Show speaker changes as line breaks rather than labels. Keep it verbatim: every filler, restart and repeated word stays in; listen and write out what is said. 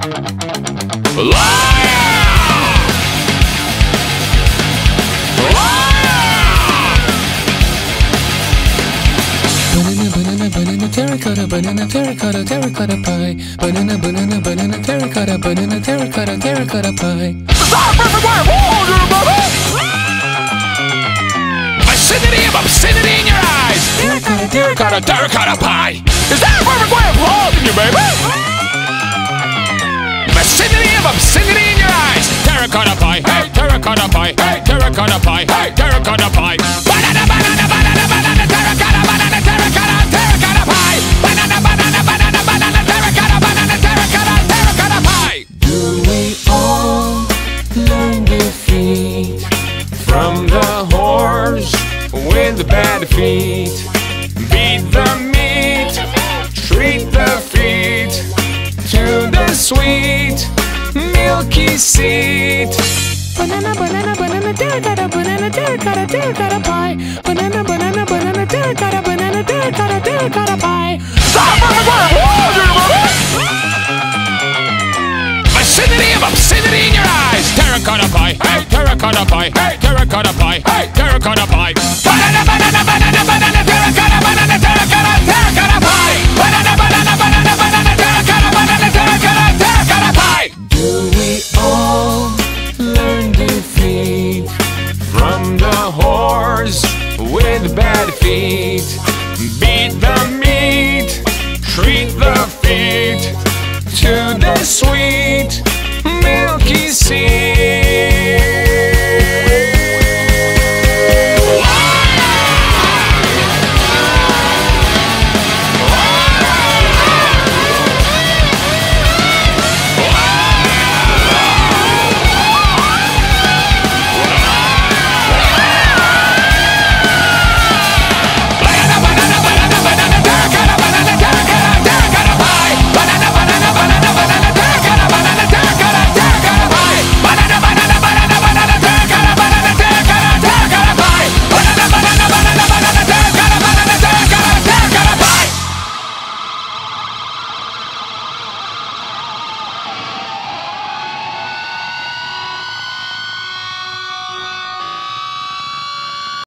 Banana, banana, terracotta, banana, terracotta, terracotta pie. Banana, banana, banana, terracotta, banana, terracotta, terracotta pie.
Is that a perfect way of holding you, baby? Vicinity of obscenity in your eyes.
Terracotta,
Terracotta, terracotta pie. Is that a perfect way of holding you, baby? Vicinity of obscenity in your eyes. Terracotta pie, hey, terracotta pie, hey, terracotta pie, hey, terracotta pie. Banana, banana, banana, banana, terracotta, banana, terracotta, terracotta pie. Banana, banana, banana, banana, terracotta, banana, terracotta, terracotta pie.
Do we all learn defeat
From the horse with the bad feet? Beat the meat, treat the feet to the sweet milky seed.
Banana, banana, banana, terracotta, banana, terracotta, terracotta pie. Banana, banana, banana, terracotta, banana, terracotta, terracotta pie.
Stop for the Vicinity of obscenity in your eyes. Terracotta pie, hey, terracotta pie, hey, terracotta pie, hey, terracotta pie. Banana, banana, banana, banana, terracotta, banana, terracotta, terracotta pie. Banana, banana, banana, banana, terracotta, banana, terracotta, terracotta pie.
Do we all learn defeat
From the horse with bad feet? Beat the meat, treat the feet to the sweet milky seed.